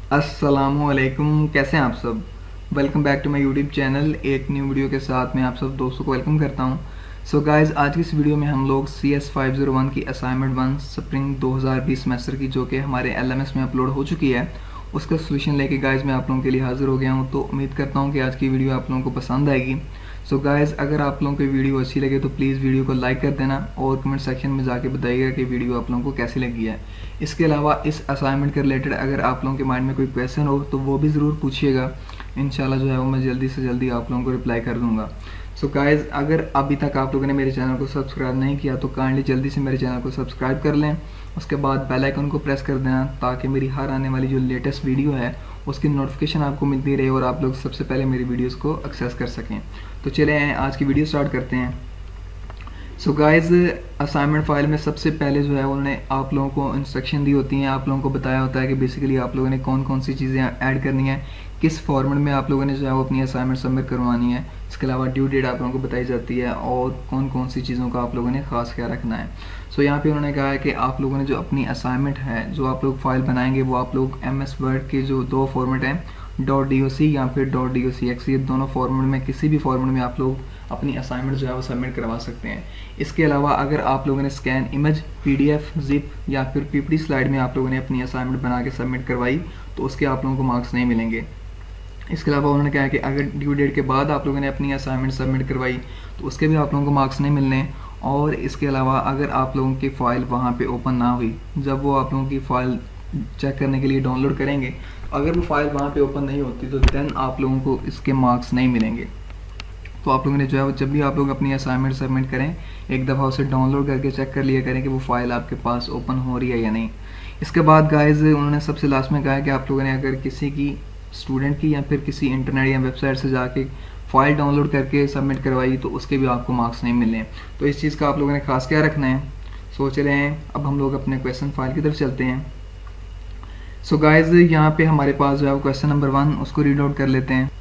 अस्सलामुअलैकुम, कैसे हैं आप सब। Welcome back to my YouTube channel. एक न्यू वीडियो के साथ मैं आप सब दोस्तों को वेलकम करता हूं। सो गाइस, आज की इस वीडियो में हम लोग CS501 की असाइनमेंट 1 स्प्रिंग 2020 सेमेस्टर की, जो कि हमारे LMS में अपलोड हो चुकी है, उसका सोल्यूशन लेके गाइस मैं आप लोगों के लिए हाजिर हो गया हूं। तो उम्मीद करता हूं कि आज की वीडियो आप लोगों को पसंद आएगी। सो गाइस, अगर आप लोगों को वीडियो अच्छी लगे तो प्लीज़ वीडियो को लाइक कर देना और कमेंट सेक्शन में जाके बताइएगा कि वीडियो आप लोगों को कैसी लगी है। इसके अलावा इस असाइनमेंट के रिलेटेड अगर आप लोगों के माइंड में कोई क्वेश्चन हो तो वो भी ज़रूर पूछिएगा। इंशाल्लाह जो है वो मैं जल्दी से जल्दी आप लोगों को रिप्लाई कर दूंगा। सो गाइज़, अगर अभी तक आप लोगों ने मेरे चैनल को सब्सक्राइब नहीं किया तो काइंडली जल्दी से मेरे चैनल को सब्सक्राइब कर लें। उसके बाद बेल आइकन को प्रेस कर देना ताकि मेरी हर आने वाली जो लेटेस्ट वीडियो है उसकी नोटिफिकेशन आपको मिलती रहे और आप लोग सबसे पहले मेरी वीडियोस को एक्सेस कर सकें। तो चलें आज की वीडियो स्टार्ट करते हैं। सो गाइज, असाइनमेंट फाइल में सबसे पहले जो है उन्होंने आप लोगों को इंस्ट्रक्शन दी होती हैं, आप लोगों को बताया होता है कि बेसिकली आप लोगों ने कौन कौन सी चीज़ें ऐड करनी है, किस फॉर्मेट में आप लोगों ने जो है वो अपनी असाइनमेंट सबमिट करवानी है। इसके अलावा ड्यू डेट आप लोगों को बताई जाती है और कौन कौन सी चीज़ों का आप लोगों ने खास ख्याल रखना है। सो यहाँ पे उन्होंने कहा है कि आप लोगों ने जो अपनी असाइनमेंट है, जो आप लोग फाइल बनाएंगे, वो आप लोग MS वर्ड के जो दो फॉर्मेट हैं, .doc या फिर .docx, ये दोनों फॉर्मेट में किसी भी फॉर्मेट में आप लोग अपनी असाइनमेंट जो है वो सबमिट करवा सकते हैं। इसके अलावा अगर आप लोगों ने स्कैन इमेज, PDF, जिप या फिर PPT स्लाइड में आप लोगों ने अपनी असाइनमेंट बना के सबमिट करवाई तो उसके आप लोगों को मार्क्स नहीं मिलेंगे। इसके अलावा उन्होंने कहा कि अगर ड्यू डेट के बाद आप लोगों ने अपनी असाइनमेंट सबमिट करवाई तो उसके भी आप लोगों को मार्क्स नहीं मिलने। और इसके अलावा अगर आप लोगों की फ़ाइल वहाँ पे ओपन ना हुई, जब वो आप लोगों की फ़ाइल चेक करने के लिए डाउनलोड करेंगे, अगर वो फाइल वहाँ पे ओपन नहीं होती तो देन आप लोगों को इसके मार्क्स नहीं मिलेंगे। तो आप लोगों ने जो है जब भी आप लोग अपनी असाइनमेंट सबमिट करें, एक दफ़ा उसे डाउनलोड करके चेक कर लिया करें कि वो फाइल आपके पास ओपन हो रही है या नहीं। इसके बाद गाइज उन्होंने सबसे लास्ट में कहा है कि आप लोगों ने अगर किसी की स्टूडेंट की या फिर किसी इंटरनेट या वेबसाइट से जाके फाइल डाउनलोड करके सबमिट करवाई तो उसके भी आपको मार्क्स नहीं मिलने। तो इस चीज़ का आप लोगों ने खास क्या रखना है। सोच रहे हैं, अब हम लोग अपने क्वेश्चन फाइल की तरफ चलते हैं। सो गाइज, यहाँ पे हमारे पास जो है क्वेश्चन नंबर 1, उसको रीड आउट कर लेते हैं।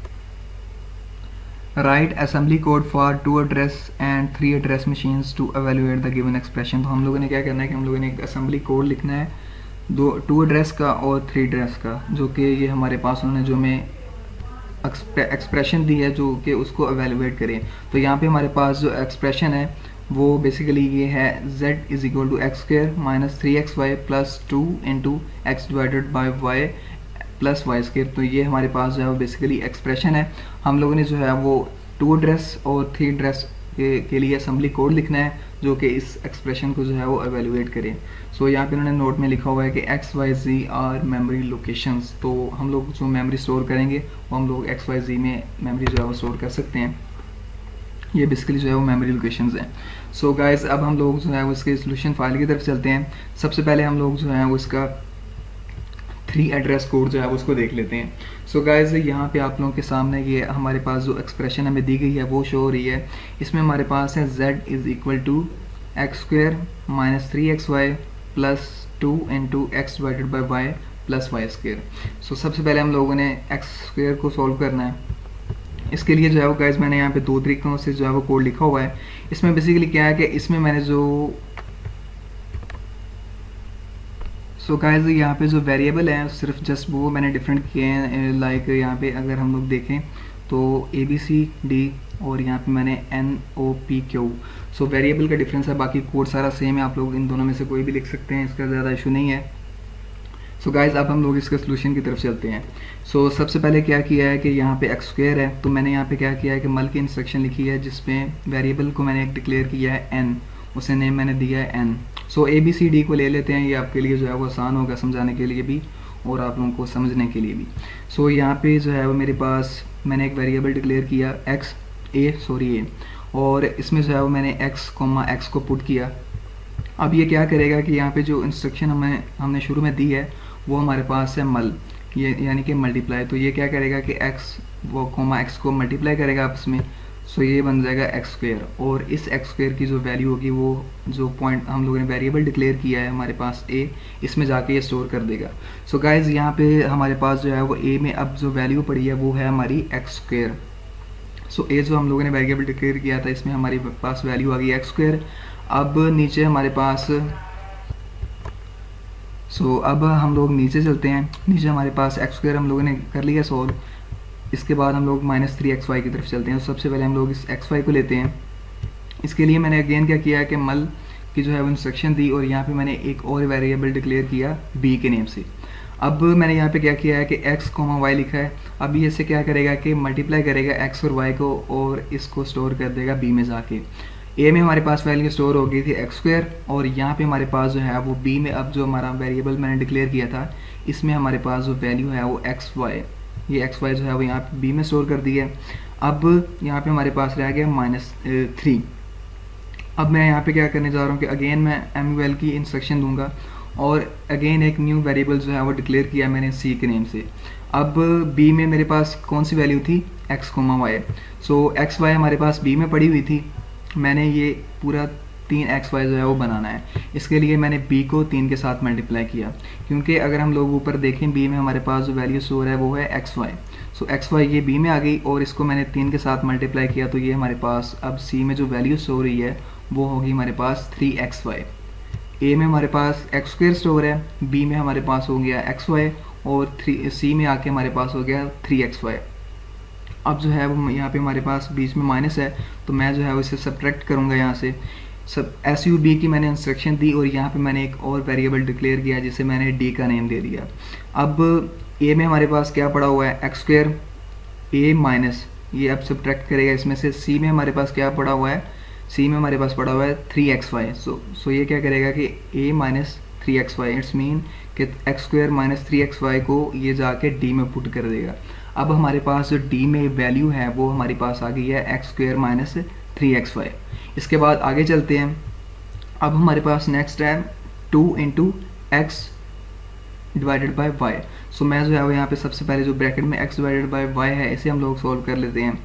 Write assembly code for 2 address and 3 address machines to evaluate the given expression. तो हम लोगों ने क्या करना है कि हम लोगों ने एक असेंबली कोड लिखना है 2 एड्रेस का और 3 एड्रेस का, जो कि ये हमारे पास उन्होंने जो में एक्सप्रेशन दी है जो कि उसको एवेलुएट करें। तो यहाँ पे हमारे पास जो एक्सप्रेशन है वो बेसिकली ये है z is equal to x square minus 3xy plus 2 into x divided by y plus y square. तो ये हमारे पास जो है वो बेसिकली एक्सप्रेशन है। हम लोगों ने जो है वो 2 एड्रेस और 3 एड्रेस के लिए असेंबली कोड लिखना है जो कि इस एक्सप्रेशन को जो है वो एवेलुएट करें। सो यहाँ पे उन्होंने नोट में लिखा हुआ है कि XYZ आर मेमोरी लोकेशंस। तो हम लोग जो मेमोरी स्टोर करेंगे वो हम लोग XYZ में मेमोरी जो है वो स्टोर कर सकते हैं। ये बेसिकली जो है वो मेमोरी लोकेशंस हैं। सो गाइस, अब हम लोग जो है वो इसके सोल्यूशन फाइल की तरफ चलते हैं। सबसे पहले हम लोग जो है वो इसका 3 एड्रेस कोड जो है वो उसको देख लेते हैं। सो गाइस, यहाँ पे आप लोगों के सामने ये हमारे पास जो एक्सप्रेशन हमें दी गई है वो शो हो रही है। इसमें हमारे पास है z is equal to x square minus 3xy plus 2 into x divided by y plus y square. So सबसे पहले हम लोगों ने एक्स स्क्र को सॉल्व करना है। इसके लिए जो है वो गाइस मैंने यहाँ पे 2 तरीकों से जो है वो कोड लिखा हुआ है। इसमें बेसिकली क्या है कि इसमें मैंने जो गाइस यहाँ पे जो वेरिएबल है सिर्फ जस्ट वो मैंने डिफरेंट किए हैं। लाइक यहाँ पे अगर हम लोग देखें तो ABCD और यहाँ पे मैंने NOPQ। सो वेरिएबल का डिफरेंस है, बाकी कोड सारा सेम है। आप लोग इन दोनों में से कोई भी लिख सकते हैं, इसका ज़्यादा इशू नहीं है। सो गाइज, अब हम लोग इसके सोल्यूशन की तरफ चलते हैं। सो सबसे पहले क्या किया है कि यहाँ पे एक्स स्क्र है, तो मैंने यहाँ पे क्या किया है कि मल की इंस्ट्रक्शन लिखी है जिसमें वेरिएबल को मैंने एक डिक्लेयर किया है n, उसे नेम मैंने दिया है n। सो ABCD को ले लेते हैं, ये आपके लिए जो है वो आसान होगा समझाने के लिए भी और आप लोगों को समझने के लिए भी। सो यहाँ पे जो है वो मेरे पास मैंने एक वेरिएबल डिक्लेयर किया a, और इसमें जो है वो मैंने x को पुट किया। अब ये क्या करेगा कि यहाँ पे जो इंस्ट्रक्शन हमने शुरू में दी है वो हमारे पास है मल, ये यानी कि मल्टीप्लाई। तो ये क्या करेगा कि x को मल्टीप्लाई करेगा आपस में। सो ये बन जाएगा एक्स स्क्र, और इस एक्स स्क्र की जो वैल्यू होगी वो जो पॉइंट हम लोगों ने वेरिएबल डिक्लेयर किया है हमारे पास a, इसमें जाके ये स्टोर कर देगा। सो गाइज, यहाँ पे हमारे पास जो है वो a में अब जो वैल्यू पड़ी है वो है हमारी एक्स स्क्र। सो a जो हम लोगों ने वेरिएबल डिक्लेयर किया था इसमें हमारे पास वैल्यू आ गई एक्स स्क्र। अब नीचे हमारे पास सो अब हम लोग नीचे चलते हैं। नीचे हमारे पास एक्स स्क्वायर हम लोगों ने कर लिया सॉल्व। इसके बाद हम लोग -3xy की तरफ चलते हैं। तो सबसे पहले हम लोग इस xy को लेते हैं। इसके लिए मैंने अगेन क्या किया है कि मल की जो है वो इंस्ट्रक्शन दी और यहाँ पे मैंने एक और वेरिएबल डिक्लेयर किया b के नेम से। अब मैंने यहाँ पे क्या किया है कि x, y लिखा है। अब ये इससे क्या करेगा कि मल्टीप्लाई करेगा x और y को और इसको स्टोर कर देगा b में जाके। a में हमारे पास वैल्यू स्टोर हो गई थी एक्स स्क्वायर और यहाँ पे हमारे पास जो है वो b में अब जो हमारा वेरिएबल मैंने डिक्लेयर किया था इसमें हमारे पास जो वैल्यू है वो xy, ये xy जो है वो यहाँ पे b में स्टोर कर दी है। अब यहाँ पे हमारे पास रह गया -3। अब मैं यहाँ पे क्या करने जा रहा हूँ कि अगेन मैं एमयूएल की इंस्ट्रक्शन दूंगा और अगेन एक न्यू वेरिएबल जो है वो डिक्लेयर किया मैंने c के नेम से। अब b में मेरे पास कौन सी वैल्यू थी x, y। सो xy हमारे पास b में पड़ी हुई थी। मैंने ये पूरा 3xy जो है वो बनाना है। इसके लिए मैंने b को 3 के साथ मल्टीप्लाई किया, क्योंकि अगर हम लोग ऊपर देखें b में हमारे पास जो वैल्यू स्टोर है वो है xy। सो xy ये b में आ गई और इसको मैंने 3 के साथ मल्टीप्लाई किया तो ये हमारे पास अब c में जो वैल्यू स्टोर हुई है वो होगी हमारे पास 3xy। a में हमारे पास एक्स स्क्वायर स्टोर है, b में हमारे पास हो गया xy और c में आके हमारे पास हो गया 3xy। अब जो है वो यहाँ पे हमारे पास बीच में माइनस है तो मैं जो है वो इसे सब्ट्रैक्ट करूँगा यहाँ से। सब SUB की मैंने इंस्ट्रक्शन दी और यहाँ पे मैंने एक और वेरिएबल डिक्लेयर किया जिसे मैंने d का नेम दे दिया। अब a में हमारे पास क्या पड़ा हुआ है एक्स स्क्वायर, a माइनस ये अब सब्ट्रैक्ट करेगा इसमें से। c में हमारे पास क्या पड़ा हुआ है, c में हमारे पास पड़ा हुआ है 3xy। सो ये क्या करेगा कि a minus 3xy, it's mean कि एक्स स्क्वायर माइनस 3xy को ये जाके d में पुट कर देगा। अब हमारे पास जो d में वैल्यू है वो हमारी पास आ गई है एक्स स्क्वायर माइनस 3xy। इसके बाद आगे चलते हैं। अब हमारे पास नेक्स्ट है 2 into x divided by y. So मैं जो है वो यहाँ पे सबसे पहले जो ब्रैकेट में x डिवाइडेड बाई वाई है इसे हम लोग सॉल्व कर लेते हैं।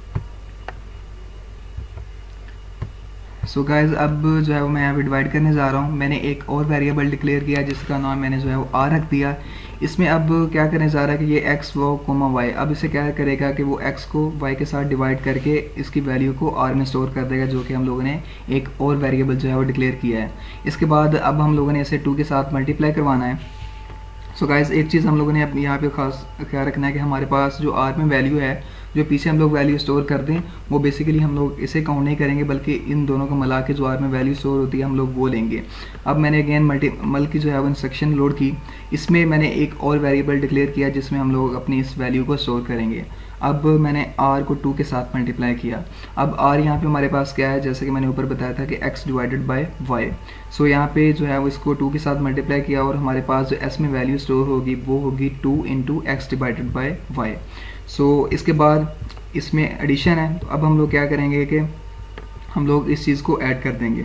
सो गाइज अब जो है वो मैं यहाँ पे डिवाइड करने जा रहा हूँ। मैंने एक और वेरिएबल डिक्लेयर किया जिसका नाम मैंने जो है वो r रख दिया। इसमें अब क्या करने जा रहा है कि ये x वो कोमा y, अब इसे क्या करेगा कि वो x को y के साथ डिवाइड करके इसकी वैल्यू को r में स्टोर कर देगा, जो कि हम लोगों ने एक और वेरिएबल जो है वो डिक्लेयर किया है। इसके बाद अब हम लोगों ने इसे 2 के साथ मल्टीप्लाई करवाना है। सो गाइज एक चीज़ हम लोगों ने यहाँ पे खास ख्याल रखना है कि हमारे पास जो r में वैल्यू है, जो पीछे हम लोग वैल्यू स्टोर कर दें, वो बेसिकली हम लोग इसे काउंट नहीं करेंगे बल्कि इन दोनों को मिला के जो r में वैल्यू स्टोर होती है हम लोग वो लेंगे। अब मैंने अगेन मल की जो है वो इंस्ट्रक्शन लोड की। इसमें मैंने एक और वेरिएबल डिक्लेयर किया जिसमें हम लोग अपनी इस वैल्यू को स्टोर करेंगे। अब मैंने r को 2 के साथ मल्टीप्लाई किया। अब r यहाँ पे हमारे पास क्या है, जैसे कि मैंने ऊपर बताया था कि x divided by y। So यहाँ पे जो है वो इसको 2 के साथ मल्टीप्लाई किया और हमारे पास जो s में वैल्यू स्टोर होगी वो होगी 2 into x divided by y। So इसके बाद इसमें एडिशन है, तो अब हम लोग क्या करेंगे कि हम लोग इस चीज़ को ऐड कर देंगे।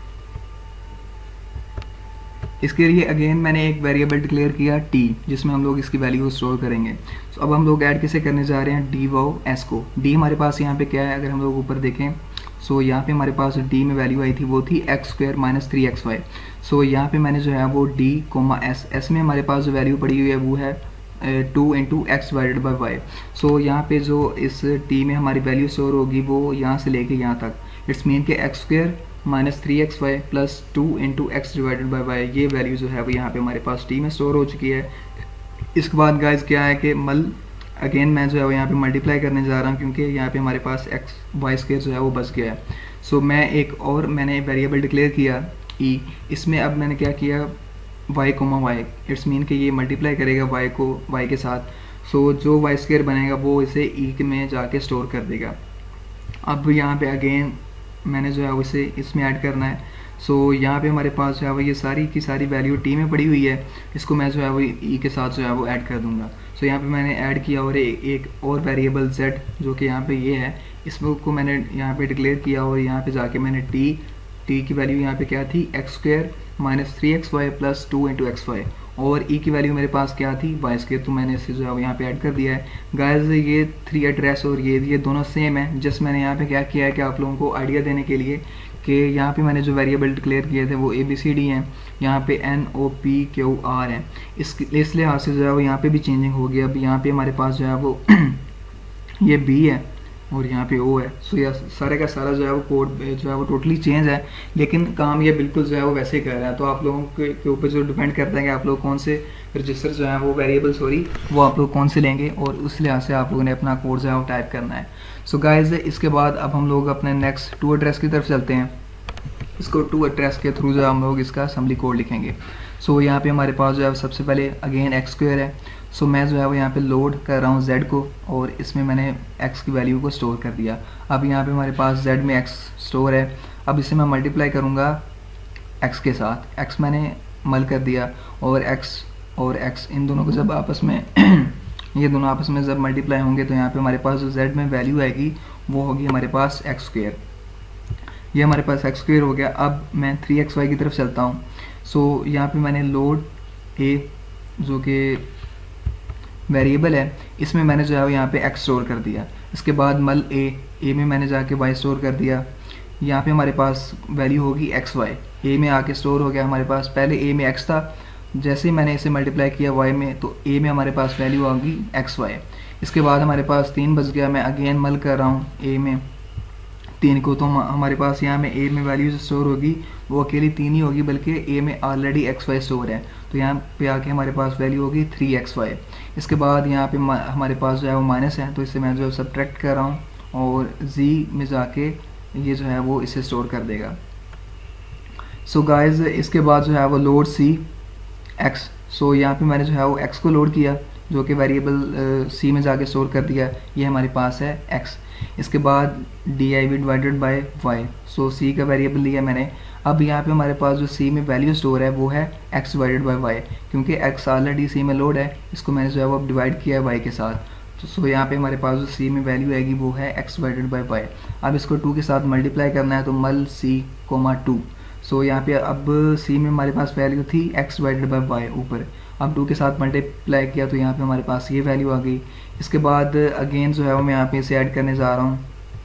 इसके लिए अगेन मैंने एक वेरिएबल डिक्लेयर किया t, जिसमें हम लोग इसकी वैल्यू को स्टोर करेंगे। तो अब हम लोग ऐड कैसे करने जा रहे हैं, d वाओ s को। d हमारे पास यहाँ पे क्या है, अगर हम लोग ऊपर देखें सो यहाँ पे हमारे पास d में वैल्यू आई थी वो थी एक्स स्क्वायर माइनस 3xy। सो यहाँ पे मैंने जो है वो d कोमा s में हमारे पास जो वैल्यू पड़ी हुई है वो है 2 into x divided by y. So यहाँ पे जो इस t में हमारी वैल्यू स्टोर होगी वो यहाँ से लेके यहाँ तक, इट्स मीन के x square minus 3xy plus 2 into x divided by y, ये वैल्यू जो है वो यहाँ पे हमारे पास t में स्टोर हो चुकी है। इसके बाद गाइज क्या है कि मल अगेन मैं जो है वो यहाँ पे मल्टीप्लाई करने जा रहा हूँ, क्योंकि यहाँ पे हमारे पास एक्स वाई स्क्वायर जो है वो बच गया है। सो मैं एक और मैंने वेरिएबल डिक्लेयर किया e, इसमें अब मैंने क्या किया y comma y, it's mean कि ये मल्टीप्लाई करेगा y को y के साथ। सो जो वाई स्क्वायर बनेगा वो इसे e में जाके स्टोर कर देगा। अब यहाँ पे अगेन मैंने जो है उसे इसमें ऐड करना है। सो यहाँ पे हमारे पास जो है वो ये सारी की सारी वैल्यू t में पड़ी हुई है, इसको मैं जो है वो e के साथ जो है वो ऐड कर दूंगा। सो यहाँ पे मैंने ऐड किया और एक और वेरिएबल z जो कि यहाँ पे ये है, इसको मैंने यहाँ पे डिक्लेयर किया और यहाँ पे जाके मैंने t की वैल्यू यहाँ पे क्या थी x square minus 3xy plus 2 into x y, और e की वैल्यू मेरे पास क्या थी वाई स्क्वायर, तो मैंने इसे जो है यहाँ पे ऐड कर दिया है। गाइस ये 3 एड्रेस और ये दोनों सेम है, जस्ट मैंने यहाँ पे क्या किया है कि आप लोगों को आइडिया देने के लिए कि यहाँ पे मैंने जो वेरिएबल डिक्लेयर किए थे वो ABCD हैं, यहाँ पे NOPQR हैं। इस लिहाज से जो है वो यहाँ पे भी चेंजिंग हो गई। अब यहाँ पे हमारे पास जो है वो ये B है, और यहाँ पे ओ है। सो यह सारे का सारा जो है वो कोड जो है वो टोटली चेंज है, लेकिन काम ये बिल्कुल जो है वो वैसे ही कर रहा है। तो आप लोगों के ऊपर जो डिपेंड करता है कि आप लोग कौन से रजिस्टर जो है वो वेरिएबल वो आप लोग कौन से लेंगे, और उस लिहाज से आप लोगों ने अपना कोड जो है वो टाइप करना है। सो गाइज, इसके बाद अब हम लोग अपने नेक्स्ट टू एड्रेस की तरफ चलते हैं। इसको टू एड्रेस के थ्रू जो है हम लोग इसका असेंबली कोड लिखेंगे। सो यहाँ पे हमारे पास जो है सबसे पहले अगेन एक्स स्क्वायर है। सो मैं जो है वो यहाँ पे लोड कर रहा हूँ z को, और इसमें मैंने x की वैल्यू को स्टोर कर दिया। अब यहाँ पे हमारे पास z में x स्टोर है। अब इसे मैं मल्टीप्लाई करूँगा x के साथ। x मैंने मल कर दिया, और x इन दोनों को जब आपस में ये दोनों आपस में जब मल्टीप्लाई होंगे तो यहाँ पे हमारे पास जो z में वैल्यू आएगी वो होगी हमारे पास एक्स स्क्वायर। ये हमारे पास एक्स स्क्वायर हो गया। अब मैं 3xy की तरफ चलता हूँ। सो यहाँ पे मैंने लोड a जो कि वेरिएबल है, इसमें मैंने जो है यहाँ पे x स्टोर कर दिया। इसके बाद मल a में मैंने जाके y स्टोर कर दिया। यहाँ पे हमारे पास वैल्यू होगी xy, a में आके स्टोर हो गया हमारे पास। पहले a में x था, जैसे ही मैंने इसे मल्टीप्लाई किया y में तो a में हमारे पास वैल्यू होगी xy। इसके बाद हमारे पास 3 बच गया। मैं अगेन मल कर रहा हूँ a में 3 को, तो हमारे पास यहाँ में a में वैल्यू जो स्टोर होगी वो अकेली 3 ही होगी, बल्कि a में ऑलरेडी xy स्टोर है, तो यहाँ पे आके हमारे पास वैल्यू होगी 3xy। इसके बाद यहाँ पे हमारे पास जो है वो माइनस है, तो इसे मैं जो है सब्ट्रैक्ट कर रहा हूँ, और z में जाके ये जो है वो इसे स्टोर कर देगा। सो गाइज, इसके बाद जो है वो लोड c x। सो यहाँ पे मैंने जो है वो x को लोड किया, जो कि वेरिएबल c में जाके स्टोर कर दिया। ये हमारे पास है x। इसके बाद div divided by y। So c का वेरिएबल लिया मैंने। अब यहाँ पे हमारे पास जो c में वैल्यू स्टोर है वो है x डिवाइडेड बाय y, क्योंकि x ऑलरेडी c में लोड है, इसको मैंने जो है वो डिवाइड किया है y के साथ। तो सो यहाँ पे हमारे पास जो c में वैल्यू आएगी वो है x डिवाइडेड बाय y। अब इसको 2 के साथ मल्टीप्लाई करना है, तो मल c, 2। सो यहाँ पे अब c में हमारे पास वैल्यू थी x डिवाइडेड बाय y ऊपर। अब 2 के साथ मल्टीप्लाई किया तो यहाँ पे हमारे पास ये वैल्यू आ गई। इसके बाद अगेन जो है वो मैं यहाँ पे इसे ऐड करने जा रहा हूँ,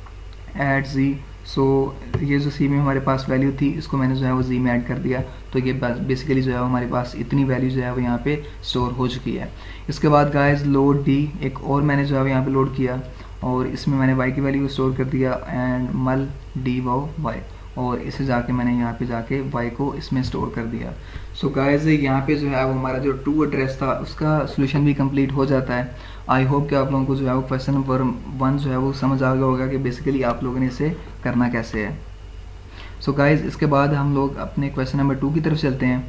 ऐड z। सो ये जो c में हमारे पास वैल्यू थी, इसको मैंने जो है वो z में ऐड कर दिया, तो ये बेसिकली जो है हमारे पास इतनी वैल्यू जो है वो यहाँ पे स्टोर हो चुकी है। इसके बाद गाइस लोड d एक और मैंने जो है वो यहाँ पे लोड किया, और इसमें मैंने y की वैल्यू स्टोर कर दिया, एंड मल d वाओ y, और इसे जाके मैंने यहाँ पे जाके y को इसमें स्टोर कर दिया। सो गाइस, यहाँ पे जो है वो हमारा जो टू एड्रेस था उसका सोल्यूशन भी कंप्लीट हो जाता है। आई होप कि आप लोगों को जो है वो क्वेश्चन नंबर 1 जो है वो समझ आ गया होगा कि बेसिकली आप लोगों ने इसे करना कैसे है। सो गाइस, इसके बाद हम लोग अपने क्वेश्चन नंबर 2 की तरफ चलते हैं।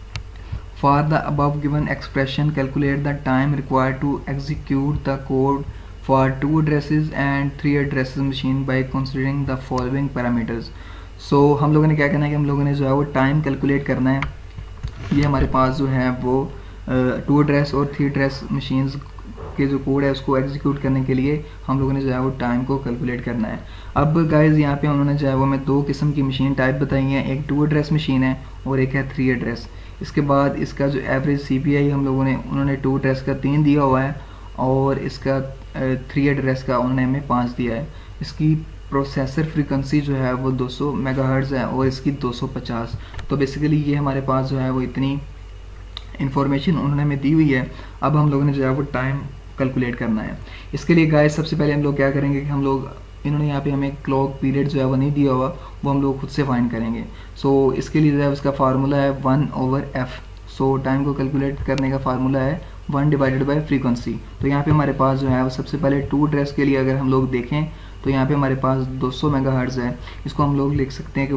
For the above given expression calculate the time required to execute the code for 2 addresses and 3 addresses machine by considering the following parameters। So हम लोगों ने क्या करना है कि हम लोगों ने जो है वो टाइम कैलकुलेट करना है। ये हमारे पास जो है वो 2 एड्रेस और 3 एड्रेस मशीन्स के जो कोड है उसको एग्जीक्यूट करने के लिए हम लोगों ने जो है वो टाइम को कैलकुलेट करना है। अब गाइज, यहाँ पे उन्होंने जो है वो हमें 2 किस्म की मशीन टाइप बताई हैं, एक 2 एड्रेस मशीन है और एक है 3 एड्रेस। इसके बाद इसका जो एवरेज CPI हम लोगों ने उन्होंने 2 एड्रेस का 3 दिया हुआ है, और इसका 3 एड्रेस का उन्होंने हमें 5 दिया है। इसकी प्रोसेसर फ्रीक्वेंसी जो है वो 200 मेगाहर्ट्ज है और इसकी 250। तो बेसिकली ये हमारे पास जो है वो इतनी इन्फॉर्मेशन उन्होंने हमें दी हुई है। अब हम लोगों ने जो है वो टाइम कैलकुलेट करना है। इसके लिए गाइस सबसे पहले हम लोग क्या करेंगे कि हम लोग इन्होंने यहाँ पे हमें क्लॉक पीरियड जो है वो नहीं दिया हुआ, वो हम लोग खुद से फाइंड करेंगे। सो इसके लिए जो है उसका फार्मूला है 1/f। सो टाइम को कैलकुलेट करने का फार्मूला है 1 डिवाइडेड बाय फ्रीक्वेंसी। तो यहाँ पे हमारे पास जो है वो सबसे पहले 2 एड्रेस के लिए अगर हम लोग देखें तो यहाँ पे हमारे पास 200 मेगाहर्ट्ज है। इसको हम लोग लिख सकते हैं कि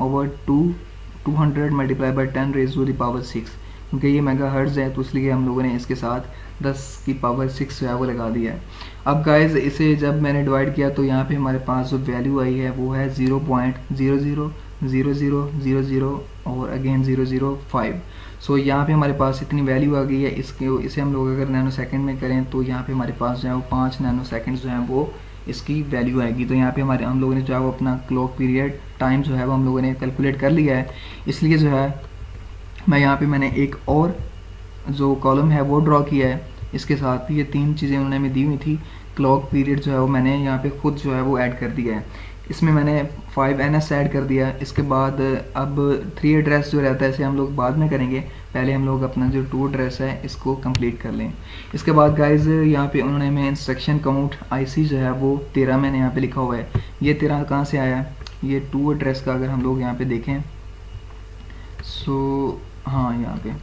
1/200 multiply by 10 raise to the power 6, क्योंकि ये मेगाहर्ट्ज है तो इसलिए हम लोगों ने इसके साथ 10 की पावर 6 जो है वो लगा दिया है। अब गाइज इसे जब मैंने डिवाइड किया तो यहाँ पे हमारे पास जो वैल्यू आई है वो है 0.000000 और अगेन 005। सो यहाँ पे हमारे पास इतनी वैल्यू आ गई है। इसे हम लोग अगर नैनो सेकेंड में करें तो यहाँ पे हमारे पास जो है वो 5 नैनो सेकेंड जो है वो इसकी वैल्यू आएगी। तो यहाँ पे हम लोगों ने जो है वो अपना क्लॉक पीरियड टाइम जो है वो हम लोगों ने कैलकुलेट कर लिया है। इसलिए जो है मैं यहाँ पे मैंने एक और जो कॉलम है वो ड्रॉ किया है। इसके साथ ये 3 चीज़ें उन्होंने हमें दी हुई थी। क्लॉक पीरियड जो है वो मैंने यहाँ पे खुद जो है वो ऐड कर दिया है। इसमें मैंने 5NS ऐड कर दिया। इसके बाद अब 3 एड्रेस जो रहता है इसे हम लोग बाद में करेंगे, पहले हम लोग अपना जो 2 एड्रेस है इसको कंप्लीट कर लें। इसके बाद गाइज यहाँ पे उन्होंने हमें इंस्ट्रक्शन काउंट IC जो है वो 13 मैंने यहाँ पे लिखा हुआ है। ये 13 कहाँ से आया, ये 2 एड्रेस का अगर हम लोग यहाँ पे देखें, सो हाँ यहाँ पे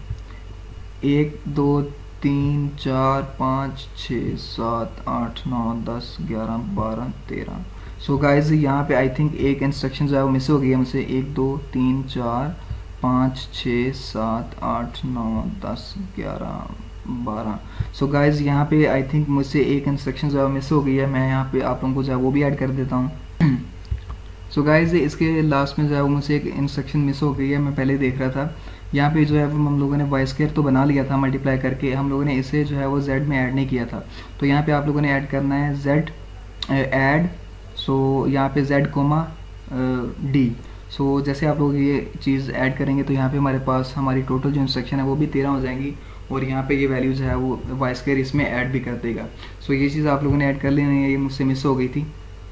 1 2 3 4 5 6 7 8 9 10 11 12 13। सो गाइज यहाँ पे आई थिंक एक इंस्ट्रक्शन जो है वो मिस हो गई है मुझसे। 1 2 3 4 5 6 7 8 9 10 11 12। सो गाइज यहाँ पे आई थिंक मुझसे एक इंस्ट्रक्शन जो है मिस हो गई है, मैं यहाँ पे आप लोगों को जो है वो भी ऐड कर देता हूँ। सो गाइज इसके लास्ट में जो है वो मुझसे एक इंस्ट्रक्शन मिस हो गई है, मैं पहले देख रहा था। यहाँ पे जो है वो हम लोगों ने वाई स्क्वायर तो बना लिया था मल्टीप्लाई करके, हम लोगों ने इसे जो है वो z में ऐड नहीं किया था। तो यहाँ पे आप लोगों ने ऐड करना है z ऐड, सो यहाँ पे z कोमा d। सो जैसे आप लोग ये चीज़ ऐड करेंगे तो यहाँ पे हमारे पास हमारी टोटल जो इंस्ट्रक्शन है वो भी 13 हो जाएंगी, और यहाँ पे ये वैल्यू जो है वो वाई स्क्वायर इसमें ऐड भी कर देगा। सो ये चीज़ आप लोगों ने ऐड कर लेनी है, ये मुझसे मिस हो गई थी।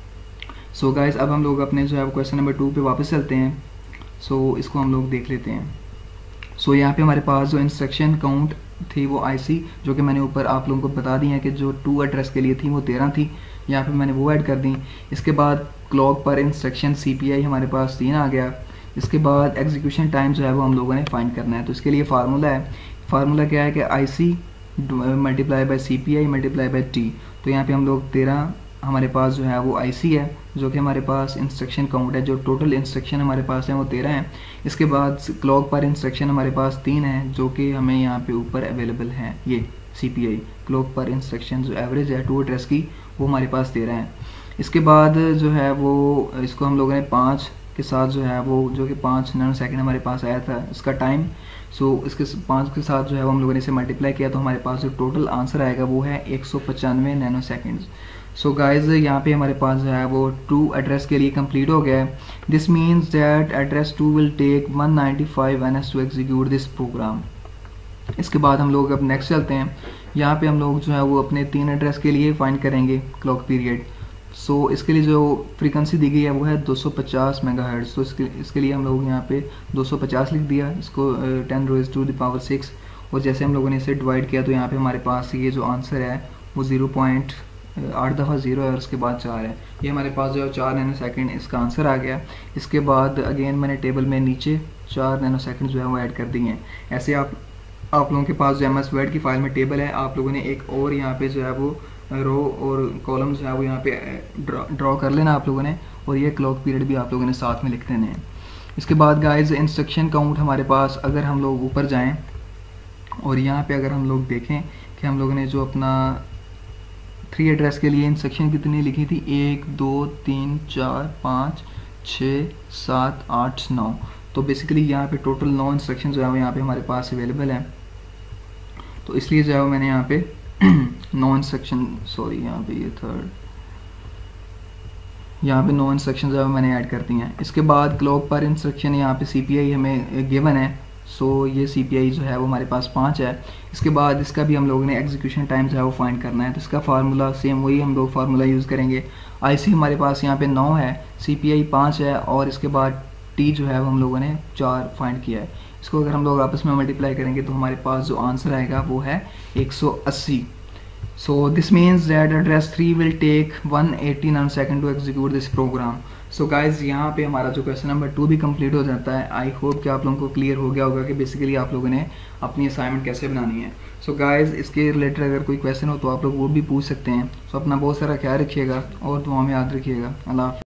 सो गाइस अब हम लोग अपने जो है क्वेश्चन नंबर 2 पे वापस चलते हैं। सो इसको हम लोग देख लेते हैं। सो यहाँ पे हमारे पास जो इंस्ट्रक्शन काउंट थी वो IC जो कि मैंने ऊपर आप लोगों को बता दी है कि जो 2 एड्रेस के लिए थी वो 13 थी, यहाँ पे मैंने वो ऐड कर दी। इसके बाद क्लॉक पर इंस्ट्रक्शन CPI हमारे पास 3 आ गया। इसके बाद एग्जीक्यूशन टाइम जो है वो हम लोगों ने फाइंड करना है। तो इसके लिए फार्मूला है, फार्मूला क्या है कि IC multiply by CPI multiply by T। तो यहाँ पे हम लोग 13 हमारे पास जो है वो IC है जो कि हमारे पास इंस्ट्रक्शन काउंट है, जो टोटल इंस्ट्रक्शन हमारे पास है वो 13 है। इसके बाद क्लॉक पर इंस्ट्रक्शन हमारे पास 3 है जो कि हमें यहाँ पे ऊपर अवेलेबल है। ये CPI क्लॉक पर इंस्ट्रक्शन जो एवरेज है 2 एड्रेस की वो हमारे पास 13 है। इसके बाद जो है वो इसको हम लोगों ने 5 के साथ जो है वो जो कि 5 नैनो सेकेंड हमारे पास आया था इसका टाइम। सो इसके 5 के साथ जो है वो हम लोगों ने इसे मल्टीप्लाई किया तो हमारे पास जो टोटल आंसर आएगा वो है 195 नैनो सेकेंड्स। सो गाइज यहाँ पे हमारे पास जो है वो 2 एड्रेस के लिए कंप्लीट हो गया है। This means that address 2 will take 195 NS to execute this program. इसके बाद हम लोग अब नेक्स्ट चलते हैं। यहाँ पे हम लोग जो है वो अपने 3 एड्रेस के लिए फाइंड करेंगे क्लॉक पीरियड। सो इसके लिए जो फ्रीक्वेंसी दी गई है वो है 250 मेगाहर्ट्ज़। तो इसके लिए हम लोग यहाँ पे 250 लिख दिया, इसको 10 raised to the power 6, और जैसे हम लोगों ने इसे डिवाइड किया तो यहाँ पे हमारे पास ये जो आंसर है वो 0.8 दफ़ा 0 है और उसके बाद 4 है। ये हमारे पास जो है 4 नैनो सेकेंड इसका आंसर आ गया। इसके बाद अगेन मैंने टेबल में नीचे 4 नैनो सेकेंड जो है वो ऐड कर दिए हैं। ऐसे आप लोगों के पास जो MS वर्ड की फाइल में टेबल है, आप लोगों ने एक और यहाँ पे जो है वो रो और कॉलम जो है वो यहाँ पे ड्रॉ कर लेना आप लोगों ने, और ये क्लॉक पीरियड भी आप लोगों ने साथ में लिख देने हैं। इसके बाद गाइज इंस्ट्रक्शन काउंट हमारे पास अगर हम लोग ऊपर जाएं और यहाँ पे अगर हम लोग देखें कि हम लोगों ने जो अपना 3 एड्रेस के लिए इंस्ट्रक्शन कितनी लिखी थी, 1 2 3 4 5 6 7 8 9। तो बेसिकली यहाँ पे टोटल 9 इंस्ट्रक्शन जो है वो यहाँ पे हमारे पास अवेलेबल है। तो इसलिए जो है वो मैंने यहाँ पे 9 इंस्ट्रक्शन, सॉरी यहाँ पे ये थर्ड, यहाँ पे 9 इंस्ट्रक्शन जो है मैंने ऐड कर दिए हैं। इसके बाद क्लॉक पर इंस्ट्रक्शन यहाँ पे CPI हमें गिवन है। सो ये CPI जो है वो हमारे पास 5 है। इसके बाद इसका भी हम लोगों ने एग्जीक्यूशन टाइम जो है वो फाइंड करना है। तो इसका फार्मूला सेम वही हम लोग फार्मूला यूज़ करेंगे। IC हमारे पास यहाँ पे 9 है, CPI 5 है, और इसके बाद T जो है वो हम लोगों ने 4 फाइंड किया है। इसको अगर हम लोग आपस में मल्टीप्लाई करेंगे तो हमारे पास जो आंसर आएगा वो है 180। So this means that address 3 will take 180 nanosecond to execute this program. So guys यहाँ पे हमारा जो क्वेश्चन नंबर 2 भी कंप्लीट हो जाता है। आई होप कि आप लोगों को क्लियर हो गया होगा कि बेसिकली आप लोगों ने अपनी असाइनमेंट कैसे बनानी है। सो गाइज इसके रिलेटेड अगर कोई क्वेश्चन हो तो आप लोग वो भी पूछ सकते हैं। सो अपना बहुत सारा ख्याल रखिएगा और दुआ में याद रखिएगा। अल्लाह हाफ़िज़।